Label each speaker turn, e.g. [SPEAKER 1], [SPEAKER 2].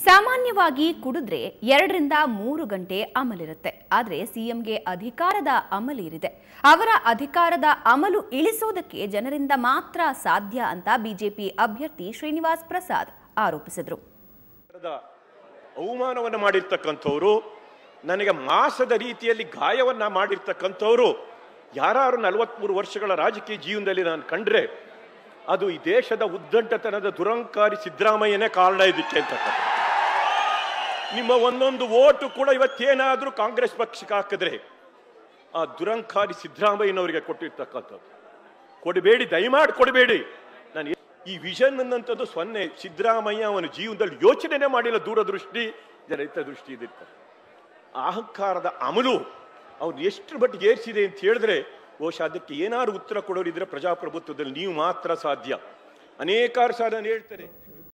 [SPEAKER 1] ಸಾಮಾನ್ಯವಾಗಿ ಕುಡಿದ್ರೆ 2ರಿಂದ 3 ಗಂಟೆ ಅಮಲಿರುತ್ತೆ. ಆದರೆ ಸಿಎಂಗೆ ಅಧಿಕಾರದ ಅಮಲಿರಿದೆ. ಅವರ ಅಧಿಕಾರದ ಅಮಲು ಇಳಿಸೋದಕ್ಕೆ ಜನರಿಂದ ಮಾತ್ರ ಸಾಧ್ಯ ಅಂತ ಬಿಜೆಪಿ ಅಭ್ಯರ್ಥಿ ಶ್ರೀನಿವಾಸ್ ಪ್ರಸಾದ್ ಆರೋಪಿಸಿದರು.
[SPEAKER 2] ಅವಮಾನವನ್ನು ಮಾಡಿರ್ತಕ್ಕಂಥವರು, ನನಗೆ ಮಾಸದ ರೀತಿಯಲ್ಲಿ ಗಾಯವನ್ನ ಮಾಡಿರ್ತಕ್ಕಂಥವರು ಯಾರು 43 ವರ್ಷಗಳ ರಾಜಕೀಯ ಜೀವನದಲ್ಲಿ ನಾನು ಕಂಡ್ರೆ ಅದು ಈ ದೇಶದ ಉದ್ದಂಟತನದ ದುರಂಕಾರಿ ಸಿದ್ದರಾಮಯ್ಯನೇ ಕಾರಣ ಇದಕ್ಕೆ ಅಂತ. ನಿಮ್ಮ ಒಂದೊಂದು ಓಟು ಕೂಡ ಇವತ್ತೇನಾದ್ರೂ ಕಾಂಗ್ರೆಸ್ ಪಕ್ಷಕ್ಕೆ ಹಾಕಿದ್ರೆ ಆ ದುರಂಕಾರಿ ಸಿದ್ದರಾಮಯ್ಯನವರಿಗೆ ಕೊಟ್ಟಿರ್ತಕ್ಕಂಥದ್ದು. ಕೊಡಬೇಡಿ, ದಯಮಾಡಿ ಕೊಡಬೇಡಿ. ನಾನು ಈ ವಿಷನ್ ಅನ್ನಂಥದ್ದು ಸೊನ್ನೆ. ಸಿದ್ದರಾಮಯ್ಯ ಅವನ ಜೀವನದಲ್ಲಿ ಯೋಚನೆ ಮಾಡಿಲ್ಲ, ದೂರದೃಷ್ಟಿ, ರೈತ ದೃಷ್ಟಿ ಇದಿರ್ತಾರೆ. ಅಹಂಕಾರದ ಅಮಲು ಅವ್ರು ಎಷ್ಟು ಮಟ್ಟಿಗೆ ಏರಿಸಿದೆ ಅಂತ ಹೇಳಿದ್ರೆ ಬಹುಶಃ ಅದಕ್ಕೆ ಏನಾದ್ರು ಉತ್ತರ ಕೊಡೋರಿದ್ರೆ ಪ್ರಜಾಪ್ರಭುತ್ವದಲ್ಲಿ ನೀವು ಮಾತ್ರ ಸಾಧ್ಯ. ಅನೇಕಾರು ಸಾಲ ಹೇಳ್ತಾರೆ.